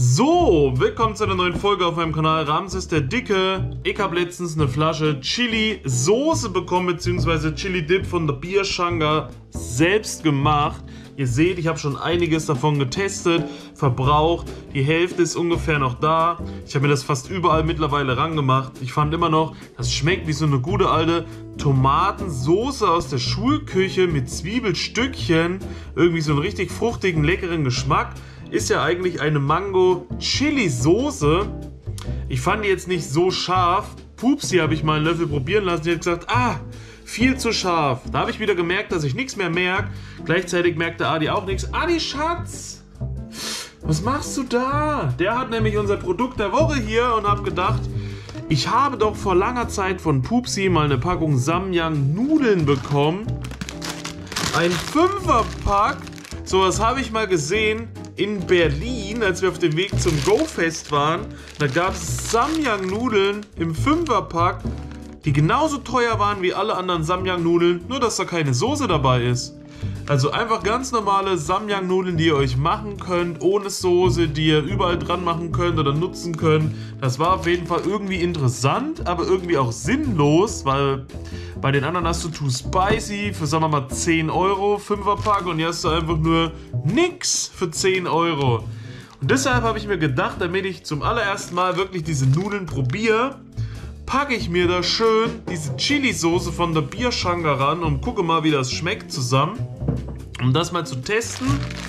So, willkommen zu einer neuen Folge auf meinem Kanal Ramses der Dicke. Ich habe letztens eine Flasche Chili-Soße bekommen, beziehungsweise Chili-Dip von der Bierschanga selbst gemacht. Ihr seht, ich habe schon einiges davon getestet, verbraucht. Die Hälfte ist ungefähr noch da. Ich habe mir das fast überall mittlerweile rangemacht. Ich fand immer noch, das schmeckt wie so eine gute alte Tomatensoße aus der Schulküche mit Zwiebelstückchen. Irgendwie so einen richtig fruchtigen, leckeren Geschmack. Ist ja eigentlich eine Mango-Chili-Soße. Ich fand die jetzt nicht so scharf. Pupsi habe ich mal einen Löffel probieren lassen. Die hat gesagt, viel zu scharf. Da habe ich wieder gemerkt, dass ich nichts mehr merke. Gleichzeitig merkte Adi auch nichts. Adi, Schatz! Was machst du da? Der hat nämlich unser Produkt der Woche hier und habe gedacht, ich habe doch vor langer Zeit von Pupsi mal eine Packung Samyang-Nudeln bekommen. Ein 5er-Pack. Sowas habe ich mal gesehen in Berlin, als wir auf dem Weg zum Go-Fest waren. Da gab es Samyang-Nudeln im 5er-Pack, die genauso teuer waren wie alle anderen Samyang-Nudeln, nur dass da keine Soße dabei ist. Also einfach ganz normale Samyang-Nudeln, die ihr euch machen könnt, ohne Soße, die ihr überall dran machen könnt oder nutzen könnt. Das war auf jeden Fall irgendwie interessant, aber irgendwie auch sinnlos, weil bei den anderen hast du Too Spicy für, sagen wir mal, 10 Euro, 5er-Pack, und hier hast du einfach nur nix für 10 Euro. Und deshalb habe ich mir gedacht, damit ich zum allerersten Mal wirklich diese Nudeln probiere, packe ich mir da schön diese Chili-Soße von der Bierschanga ran und gucke mal, wie das schmeckt zusammen, um das mal zu testen.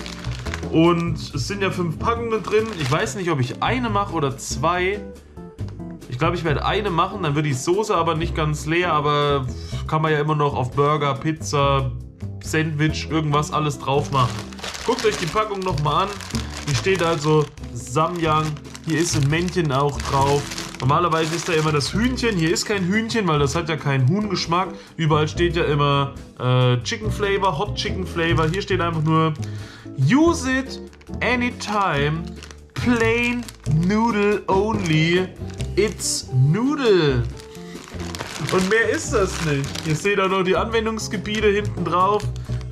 Und es sind ja 5 Packungen drin. Ich weiß nicht, ob ich eine mache oder 2. Ich glaube, ich werde eine machen, dann wird die Soße aber nicht ganz leer, aber kann man ja immer noch auf Burger, Pizza, Sandwich, irgendwas alles drauf machen. Guckt euch die Packung nochmal an. Hier steht also Samyang. Hier ist ein Männchen auch drauf. Normalerweise ist da immer das Hühnchen. Hier ist kein Hühnchen, weil das hat ja keinen Huhngeschmack. Überall steht ja immer Chicken Flavor, Hot Chicken Flavor. Hier steht einfach nur Use it anytime. Plain Noodle only. It's Noodle. Und mehr ist das nicht. Ihr seht auch noch die Anwendungsgebiete hinten drauf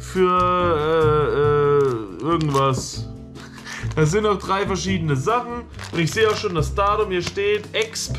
für irgendwas. Das sind noch 3 verschiedene Sachen. Und ich sehe auch schon das Datum. Hier steht Exp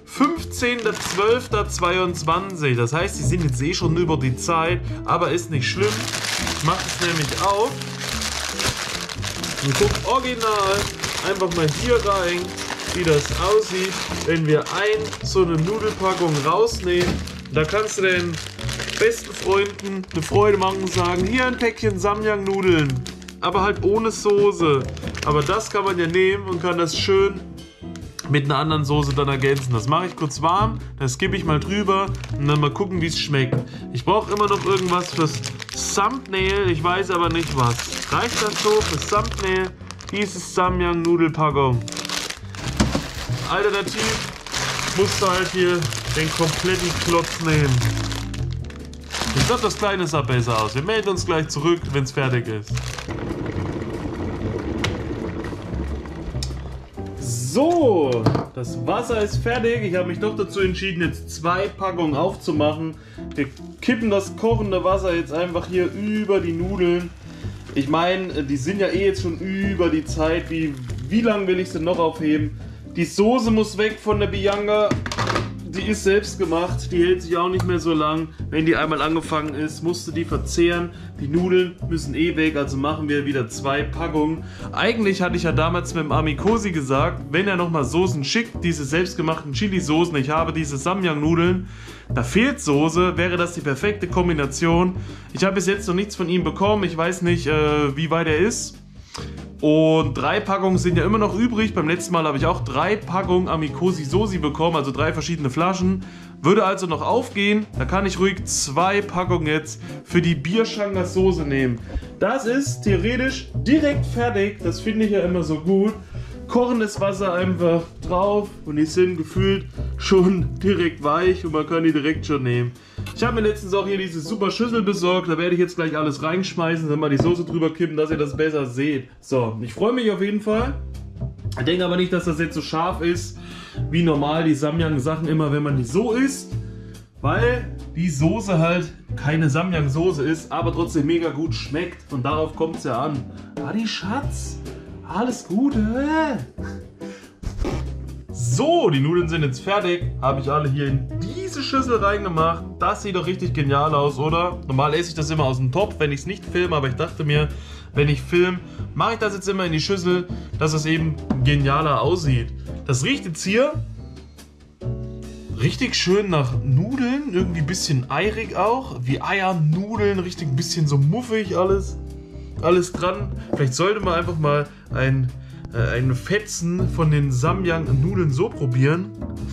15.12.22. Das heißt, die sind jetzt eh schon über die Zeit. Aber ist nicht schlimm. Ich mache es nämlich auf. Und guckt original einfach mal hier rein, wie das aussieht, wenn wir so eine Nudelpackung rausnehmen. Da kannst du den besten Freunden eine Freude machen und sagen, hier ein Päckchen Samyang-Nudeln, aber halt ohne Soße. Aber das kann man ja nehmen und kann das schön mit einer anderen Soße dann ergänzen. Das mache ich kurz warm, das gebe ich mal drüber und dann mal gucken, wie es schmeckt. Ich brauche immer noch irgendwas fürs Thumbnail, ich weiß aber nicht was. Reicht das so fürs Thumbnail? Diese Samyang-Nudelpackung. Alternativ musst du halt hier den kompletten Klotz nehmen. Ich glaube, das Kleine sah besser aus. Wir melden uns gleich zurück, wenn es fertig ist. So, das Wasser ist fertig. Ich habe mich doch dazu entschieden, jetzt 2 Packungen aufzumachen. Wir kippen das kochende Wasser jetzt einfach hier über die Nudeln. Ich meine, die sind ja eh jetzt schon über die Zeit. Wie lange will ich sie noch aufheben? Die Soße muss weg von der Bianga. Die ist selbst gemacht. Die hält sich auch nicht mehr so lang. Wenn die einmal angefangen ist, musst du die verzehren. Die Nudeln müssen eh weg, also machen wir wieder 2 Packungen. Eigentlich hatte ich ja damals mit dem Amikosi gesagt, wenn er nochmal Soßen schickt, diese selbstgemachten Chili-Soßen, ich habe diese Samyang-Nudeln, da fehlt Soße, wäre das die perfekte Kombination. Ich habe bis jetzt noch nichts von ihm bekommen. Ich weiß nicht, wie weit er ist. Und 3 Packungen sind ja immer noch übrig. Beim letzten Mal habe ich auch 3 Packungen Amikosi Soße bekommen, also 3 verschiedene Flaschen. Würde also noch aufgehen. Da kann ich ruhig 2 Packungen jetzt für die Bierschanga Soße nehmen. Das ist theoretisch direkt fertig. Das finde ich ja immer so gut. Kochendes Wasser einfach drauf und die sind gefühlt schon direkt weich und man kann die direkt schon nehmen. Ich habe mir letztens auch hier diese super Schüssel besorgt, da werde ich jetzt gleich alles reinschmeißen, dann mal die Soße drüber kippen, dass ihr das besser seht. So, ich freue mich auf jeden Fall. Ich denke aber nicht, dass das jetzt so scharf ist, wie normal die Samyang-Sachen immer, wenn man die so isst. Weil die Soße halt keine Samyang-Soße ist, aber trotzdem mega gut schmeckt. Und darauf kommt es ja an. Adi, Schatz, alles Gute. So, die Nudeln sind jetzt fertig. Habe ich alle hier in diese Schüssel reingemacht. Das sieht doch richtig genial aus, oder? Normal esse ich das immer aus dem Topf, wenn ich es nicht filme. Aber ich dachte mir, wenn ich filme, mache ich das jetzt immer in die Schüssel, dass es eben genialer aussieht. Das riecht jetzt hier richtig schön nach Nudeln. Irgendwie ein bisschen eirig auch. Wie Eier, Nudeln, richtig ein bisschen so muffig alles dran. Vielleicht sollte man einfach mal ein Fetzen von den Samyang-Nudeln so probieren.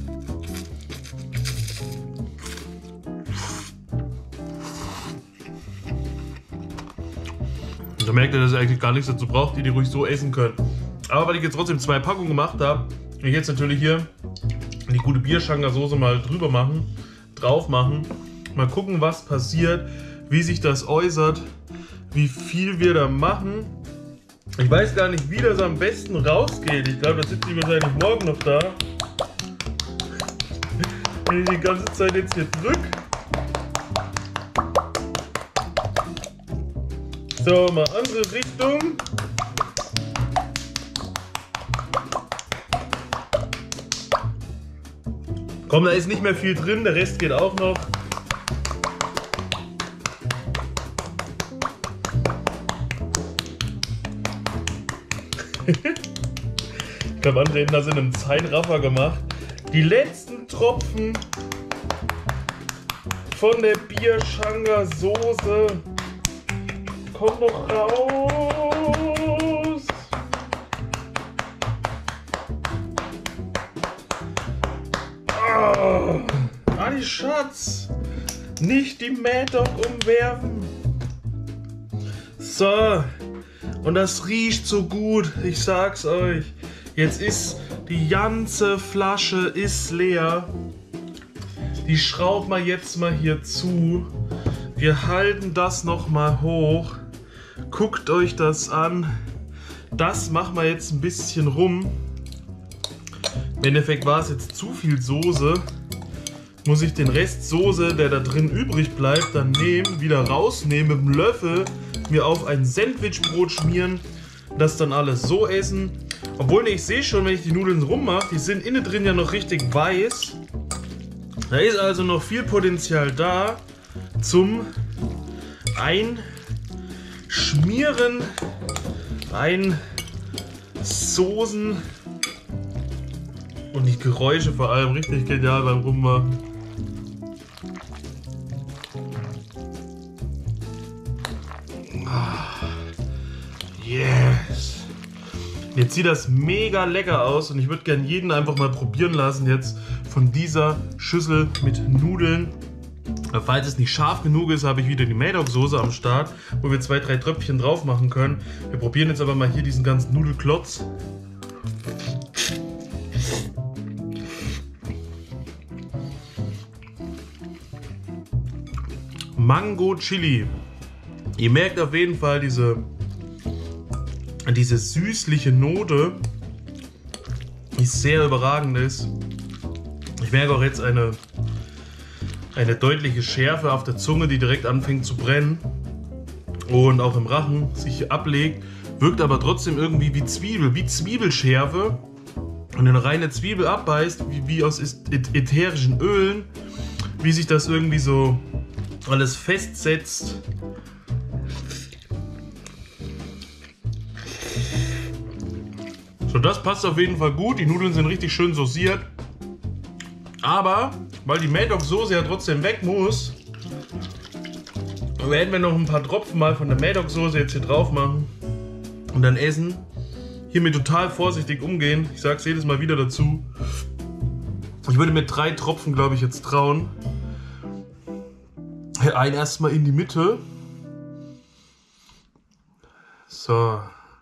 Da merkt ihr, dass ihr eigentlich gar nichts dazu braucht, die ruhig so essen können. Aber weil ich jetzt trotzdem 2 Packungen gemacht habe, will ich jetzt natürlich hier die gute Bierschanga-Soße mal drauf machen. Mal gucken, was passiert, wie sich das äußert, wie viel wir da machen. Ich weiß gar nicht, wie das am besten rausgeht. Ich glaube, das sitzt die wahrscheinlich morgen noch da. Wenn ich die ganze Zeit jetzt hier drücke. So, mal andere Richtung. Komm, da ist nicht mehr viel drin, der Rest geht auch noch. Ich glaube, andere hätten das in einem Zeitraffer gemacht. Die letzten Tropfen von der Bierschanga-Soße. Komm doch raus! Adi Schatz! Nicht die Mad Dog umwerfen! So, und das riecht so gut, ich sag's euch. Jetzt ist die ganze Flasche ist leer. Die schrauben wir jetzt mal hier zu. Wir halten das noch mal hoch. Guckt euch das an. Das machen wir jetzt ein bisschen rum. Im Endeffekt war es jetzt zu viel Soße. Muss ich den Rest Soße, der da drin übrig bleibt, dann nehmen, wieder rausnehmen mit dem Löffel, mir auf ein Sandwichbrot schmieren, das dann alles so essen. Obwohl, ich sehe schon, wenn ich die Nudeln rummache, die sind innen drin ja noch richtig weiß. Da ist also noch viel Potenzial da zum Einschmieren, Einsoßen und die Geräusche vor allem richtig genial beim Rummachen. Yes! Jetzt sieht das mega lecker aus und ich würde gerne jeden einfach mal probieren lassen jetzt von dieser Schüssel mit Nudeln. Falls es nicht scharf genug ist, habe ich wieder die Mad Dog Soße am Start, wo wir 2-3 Tröpfchen drauf machen können. Wir probieren jetzt aber mal hier diesen ganzen Nudelklotz. Mango Chili. Ihr merkt auf jeden Fall diese süßliche Note, die sehr überragend ist. Ich merke auch jetzt eine deutliche Schärfe auf der Zunge, die direkt anfängt zu brennen und auch im Rachen sich ablegt, wirkt aber trotzdem irgendwie wie Zwiebel, wie Zwiebelschärfe. Und eine reine Zwiebel abbeißt, wie aus ätherischen Ölen, wie sich das irgendwie so alles festsetzt. So, das passt auf jeden Fall gut. Die Nudeln sind richtig schön sauciert. Aber, weil die Mad Dog Soße ja trotzdem weg muss, werden wir noch ein paar Tropfen mal von der Mad Dog Soße jetzt hier drauf machen und dann essen. Hiermit total vorsichtig umgehen. Ich sage es jedes Mal wieder dazu. Ich würde mir 3 Tropfen, glaube ich, jetzt trauen. Einen erstmal in die Mitte. So.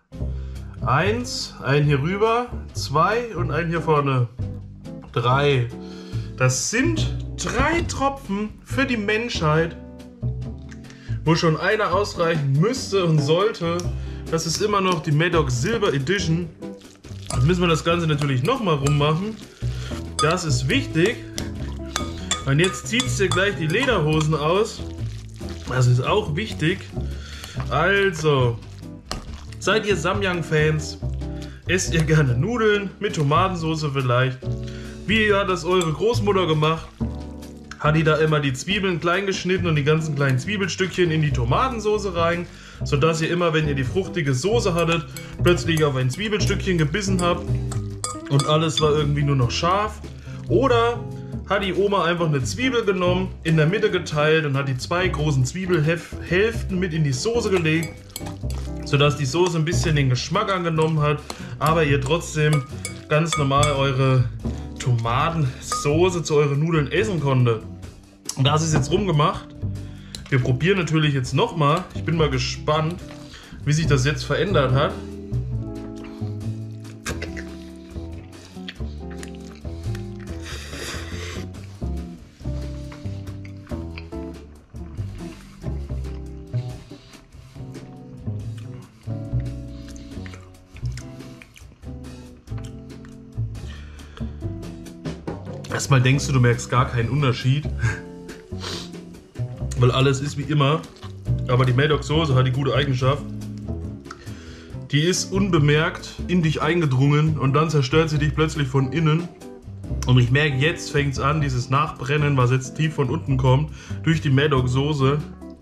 1, einen hier rüber, 2 und einen hier vorne. 3. Das sind 3 Tropfen für die Menschheit, wo schon einer ausreichen müsste und sollte. Das ist immer noch die Mad Dog Silver Edition. Jetzt müssen wir das Ganze natürlich nochmal rummachen. Das ist wichtig. Und jetzt zieht es dir gleich die Lederhosen aus. Das ist auch wichtig. Also, seid ihr Samyang-Fans? Esst ihr gerne Nudeln mit Tomatensauce vielleicht? Wie hat das eure Großmutter gemacht? Hat die da immer die Zwiebeln klein geschnitten und die ganzen kleinen Zwiebelstückchen in die Tomatensauce rein, sodass ihr immer, wenn ihr die fruchtige Soße hattet, plötzlich auf ein Zwiebelstückchen gebissen habt und alles war irgendwie nur noch scharf? Oder hat die Oma einfach eine Zwiebel genommen, in der Mitte geteilt und hat die 2 großen Zwiebelhälften mit in die Soße gelegt, sodass die Soße ein bisschen den Geschmack angenommen hat, aber ihr trotzdem ganz normal eure Tomatensoße zu euren Nudeln essen konnte. Und das ist jetzt rumgemacht. Wir probieren natürlich jetzt nochmal. Ich bin mal gespannt, wie sich das jetzt verändert hat. Erstmal denkst du merkst gar keinen Unterschied, weil alles ist wie immer, aber die Maddox Soße hat die gute Eigenschaft, die ist unbemerkt in dich eingedrungen und dann zerstört sie dich plötzlich von innen. Und ich merke, jetzt fängt es an, dieses Nachbrennen, was jetzt tief von unten kommt, durch die Maddox Soße.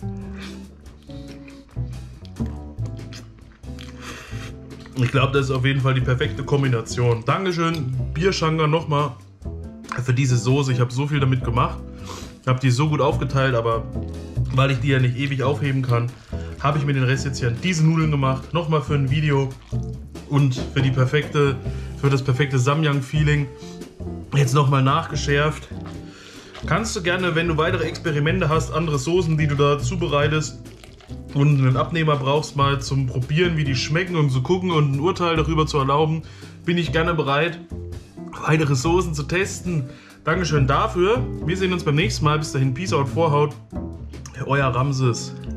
Ich glaube, das ist auf jeden Fall die perfekte Kombination. Dankeschön, Bierschanker, nochmal für diese Soße. Ich habe so viel damit gemacht. Ich habe die so gut aufgeteilt, aber weil ich die ja nicht ewig aufheben kann, habe ich mir den Rest jetzt hier an diese Nudeln gemacht. Nochmal für ein Video und für das perfekte Samyang-Feeling jetzt nochmal nachgeschärft. Kannst du gerne, wenn du weitere Experimente hast, andere Soßen, die du da zubereitest und einen Abnehmer brauchst, mal zum Probieren, wie die schmecken und zu gucken und ein Urteil darüber zu erlauben, bin ich gerne bereit, weitere Soßen zu testen. Dankeschön dafür. Wir sehen uns beim nächsten Mal. Bis dahin, Peace out, Vorhaut. Euer Ramses.